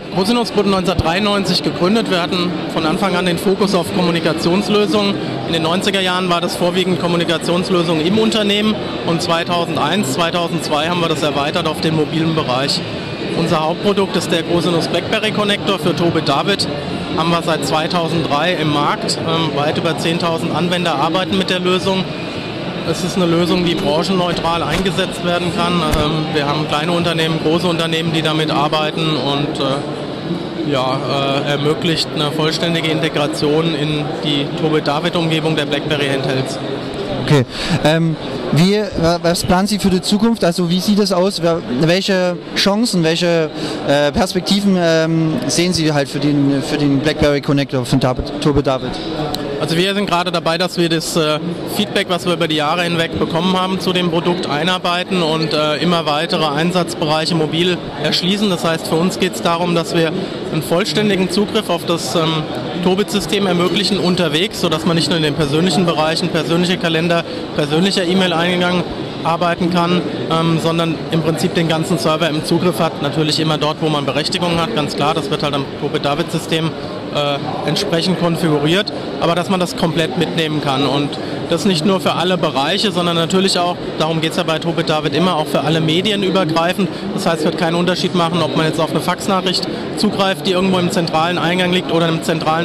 Cosinus wurde 1993 gegründet. Wir hatten von Anfang an den Fokus auf Kommunikationslösungen. In den 90er Jahren war das vorwiegend Kommunikationslösungen im Unternehmen und 2001, 2002 haben wir das erweitert auf den mobilen Bereich. Unser Hauptprodukt ist der Cosinus BlackBerry Connector für Tobii David. Haben wir seit 2003 im Markt. Weit über 10.000 Anwender arbeiten mit der Lösung. Es ist eine Lösung, die branchenneutral eingesetzt werden kann. Wir haben kleine Unternehmen, große Unternehmen, die damit arbeiten und ermöglicht eine vollständige Integration in die Tobii David-Umgebung der BlackBerry Handhelds. Okay. Was planen Sie für die Zukunft? Also wie sieht es aus? Welche Chancen, welche Perspektiven sehen Sie halt für den BlackBerry Connector von Tobii David? Also wir sind gerade dabei, dass wir das Feedback, was wir über die Jahre hinweg bekommen haben, zu dem Produkt einarbeiten und immer weitere Einsatzbereiche mobil erschließen. Das heißt, für uns geht es darum, dass wir einen vollständigen Zugriff auf das Tobit-System ermöglichen unterwegs, sodass man nicht nur in den persönlichen Bereichen, persönliche Kalender, persönlicher E-Mail-Eingang arbeiten kann, sondern im Prinzip den ganzen Server im Zugriff hat. Natürlich immer dort, wo man Berechtigungen hat, ganz klar, das wird halt am Tobii David-System entsprechend konfiguriert, aber dass man das komplett mitnehmen kann und das nicht nur für alle Bereiche, sondern natürlich auch, darum geht es ja bei Tobii David immer, auch für alle Medien übergreifend. Das heißt, es wird keinen Unterschied machen, ob man jetzt auf eine Faxnachricht zugreift, die irgendwo im zentralen Eingang liegt oder im zentralen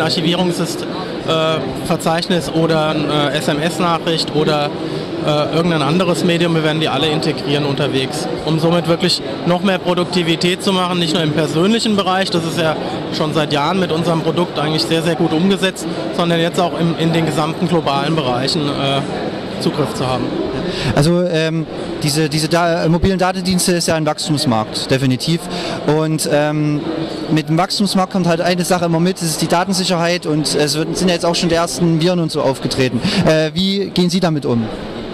Archivierungsverzeichnis oder eine SMS-Nachricht oder irgendein anderes Medium. Wir werden die alle integrieren unterwegs, um somit wirklich noch mehr Produktivität zu machen, nicht nur im persönlichen Bereich, das ist ja schon seit Jahren mit unserem Produkt eigentlich sehr, sehr gut umgesetzt, sondern jetzt auch in den gesamten globalen Bereichen Zugriff zu haben. Also diese mobilen Datendienste ist ja ein Wachstumsmarkt, definitiv. Und mit dem Wachstumsmarkt kommt halt eine Sache immer mit, das ist die Datensicherheit und es sind ja jetzt auch schon die ersten Viren und so aufgetreten. Wie gehen Sie damit um?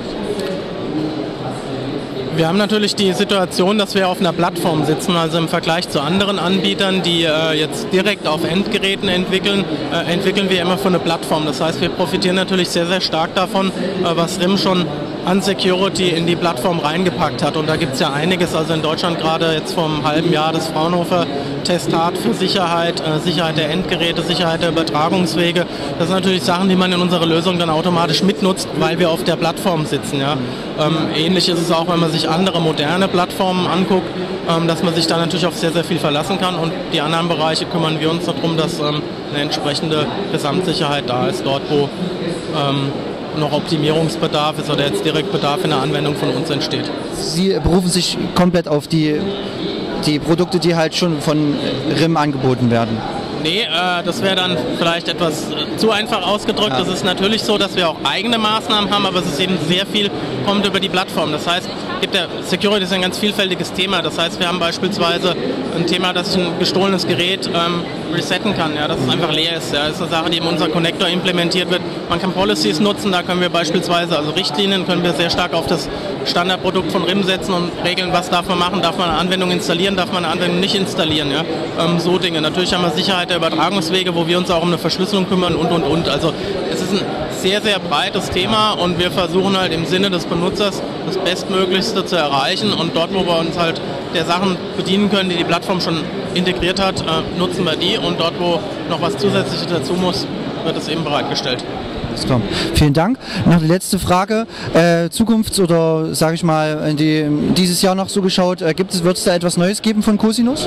Wir haben natürlich die Situation, dass wir auf einer Plattform sitzen, also im Vergleich zu anderen Anbietern, die jetzt direkt auf Endgeräten entwickeln wir immer von einer Plattform. Das heißt, wir profitieren natürlich sehr, sehr stark davon, was RIM schon an Security in die Plattform reingepackt hat. Und da gibt es ja einiges, also in Deutschland gerade jetzt vor einem halben Jahr das Fraunhofer-Testat für Sicherheit, Sicherheit der Endgeräte, Sicherheit der Übertragungswege. Das sind natürlich Sachen, die man in unserer Lösung dann automatisch mitnutzt, weil wir auf der Plattform sitzen. Ja. Ähnlich ist es auch, wenn man sich andere moderne Plattformen anguckt, dass man sich da natürlich auf sehr, sehr viel verlassen kann und die anderen Bereiche kümmern wir uns darum, dass eine entsprechende Gesamtsicherheit da ist, dort wo noch Optimierungsbedarf ist oder jetzt direkt Bedarf in der Anwendung von uns entsteht. Sie berufen sich komplett auf die Produkte, die halt schon von RIM angeboten werden? Nee, das wäre dann vielleicht etwas zu einfach ausgedrückt. Es ist natürlich so, dass wir auch eigene Maßnahmen haben, aber es ist eben sehr viel, kommt über die Plattform. Das heißt, Security ist ein ganz vielfältiges Thema. Das heißt, wir haben beispielsweise ein Thema, dass ich ein gestohlenes Gerät resetten kann, ja, dass es einfach leer ist. Ja. Das ist eine Sache, die in unser Connector implementiert wird. Man kann Policies nutzen, da können wir beispielsweise, also Richtlinien, können wir sehr stark auf das Standardprodukt von RIM setzen und regeln, was darf man machen, darf man eine Anwendung installieren, darf man eine Anwendung nicht installieren. Ja. So Dinge. Natürlich haben wir Sicherheit der Übertragungswege, wo wir uns auch um eine Verschlüsselung kümmern und. Also es ist ein sehr, sehr breites Thema und wir versuchen halt im Sinne des Benutzers das Bestmöglichste zu erreichen und dort, wo wir uns halt der Sachen bedienen können, die die Plattform schon integriert hat, nutzen wir die und dort, wo noch was Zusätzliches dazu muss, wird es eben bereitgestellt. Vielen Dank. Noch die letzte Frage. Zukunfts- oder sage ich mal, dieses Jahr noch so geschaut, wird es da etwas Neues geben von Cosinus?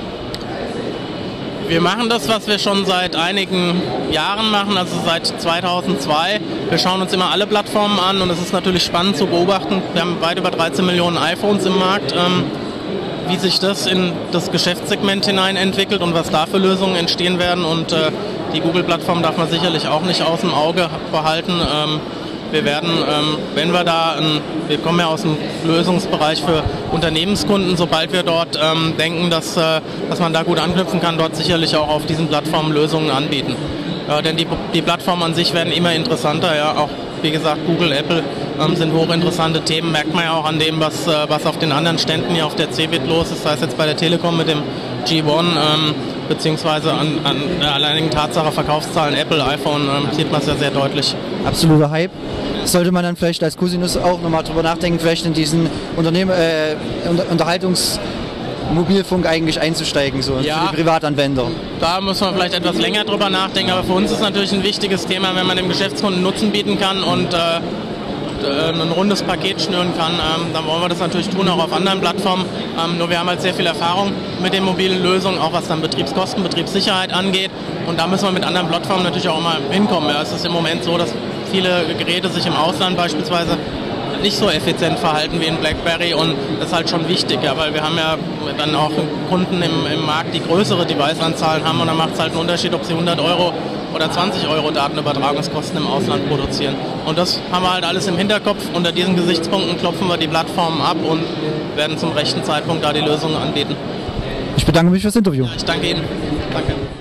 Wir machen das, was wir schon seit einigen Jahren machen, also seit 2002. Wir schauen uns immer alle Plattformen an und es ist natürlich spannend zu beobachten. Wir haben weit über 13 Millionen iPhones im Markt, wie sich das in das Geschäftssegment hinein entwickelt und was da für Lösungen entstehen werden. Und die Google-Plattform darf man sicherlich auch nicht aus dem Auge behalten. Wir werden, wenn wir wir kommen ja aus dem Lösungsbereich für Unternehmenskunden, sobald wir dort denken, dass man da gut anknüpfen kann, dort sicherlich auch auf diesen Plattformen Lösungen anbieten. Denn die Plattformen an sich werden immer interessanter, ja, auch wie gesagt Google, Apple sind hochinteressante Themen, merkt man ja auch an dem, was auf den anderen Ständen hier auf der CeBIT los ist, sei es jetzt bei der Telekom mit dem G1, beziehungsweise an der alleinigen Tatsache Verkaufszahlen Apple, iPhone, sieht man es ja sehr deutlich. Absoluter Hype. Sollte man dann vielleicht als Cosinus auch nochmal drüber nachdenken, vielleicht in diesen Mobilfunk eigentlich einzusteigen, so Ja. für die Privatanwender? Da muss man vielleicht etwas länger drüber nachdenken, aber für uns ist natürlich ein wichtiges Thema, wenn man dem Geschäftskunden Nutzen bieten kann und ein rundes Paket schnüren kann, dann wollen wir das natürlich tun, auch auf anderen Plattformen. Nur wir haben halt sehr viel Erfahrung mit den mobilen Lösungen, auch was dann Betriebskosten, Betriebssicherheit angeht. Und da müssen wir mit anderen Plattformen natürlich auch immer hinkommen. Ja, es ist im Moment so, dass viele Geräte sich im Ausland beispielsweise nicht so effizient verhalten wie in BlackBerry und das ist halt schon wichtig, ja, weil wir haben ja dann auch Kunden im Markt, die größere Device-Anzahlen haben und dann macht es halt einen Unterschied, ob sie 100 Euro oder 20 Euro Datenübertragungskosten im Ausland produzieren. Und das haben wir halt alles im Hinterkopf. Unter diesen Gesichtspunkten klopfen wir die Plattformen ab und werden zum rechten Zeitpunkt da die Lösungen anbieten. Ich bedanke mich fürs Interview. Ja, ich danke Ihnen. Danke.